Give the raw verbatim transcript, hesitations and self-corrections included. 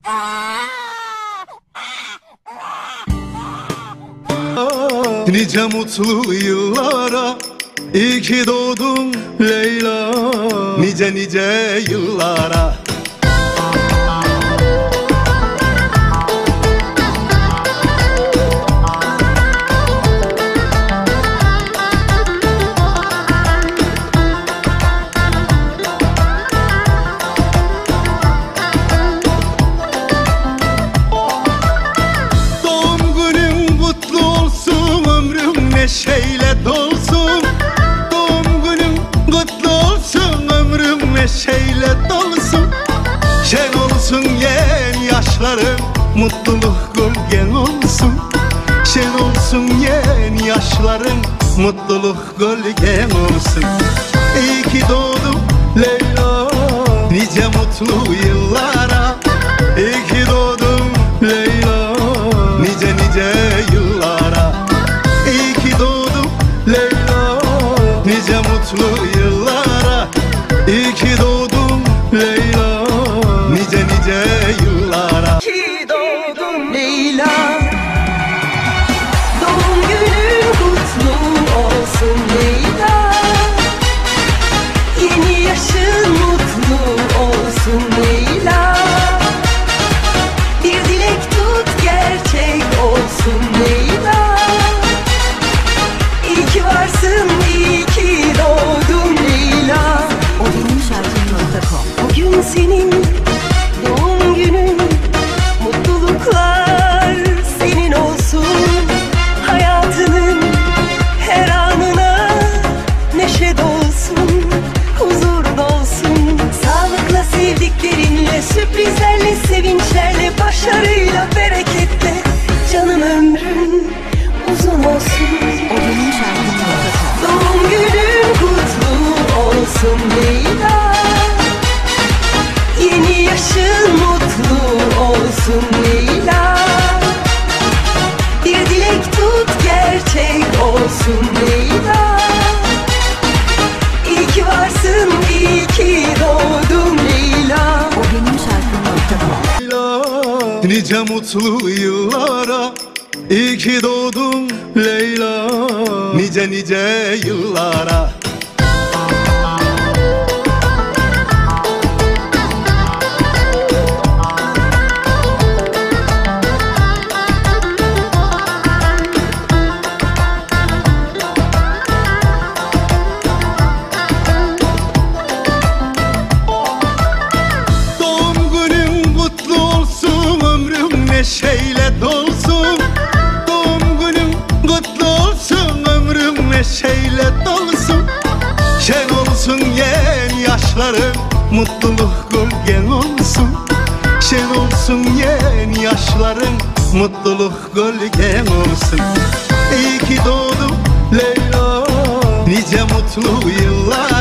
Nice mutlu yıllara, iyi ki doğdun Leyla. Nice nice yıllara. Neşeyle dolsun, doğum günün kutlu olsun, ömrüm neşeyle dolsun. Şen olsun yen yaşların, mutluluk gölgen olsun. Şen olsun yen yaşların, mutluluk gölgen olsun. İyi ki doğdun Leyla, nice mutlu yıllara. İyi ki doğdun Leyla, nice nice yıllara. İyi ki doğdun Leyla, nice mutlu yıllara. İyi ki doğdun Leyla, nice nice yıllara. İyi ki doğdun Leyla, doğum günün kutlu olsun Leyla. Yeni yaşın mutlu olsun Leyla. Bir dilek tut gerçek olsun Leyla. İyi ki varsın, iyi ki doğdun Leyla. O benim şarkım nokta com. Bugün senin doğum günün, mutluluklar senin olsun. Hayatının her anına neşe dolsun, huzur dolsun. Sağlıkla, sevdiklerinle, sürprizlerle, sevinçlerle, başarıyla, bereketle. Canım ömrün uzun olsun. O benim şarkım nokta com. Doğum günün kutlu olsun Leyla. Yeni yaşın mutlu olsun Leyla. Bir dilek tut gerçek olsun Leyla. İyi ki varsın, iyi ki doğdun Leyla. O benim şarkım nokta com. Leyla, nice mutlu yıllara. İyi ki doğdun Leyla, nice nice yıllara. Doğum günün kutlu olsun, ömrüm neşeyle dolsun. Doğum günün kutlu olsun, ömrüm neşeyle dolsun. Şen olsun yen yaşların, mutluluk gölgen olsun. Şen olsun yen yaşların, mutluluk gölgen olsun. İyi ki doğdun Leyla, nice mutlu yıllar.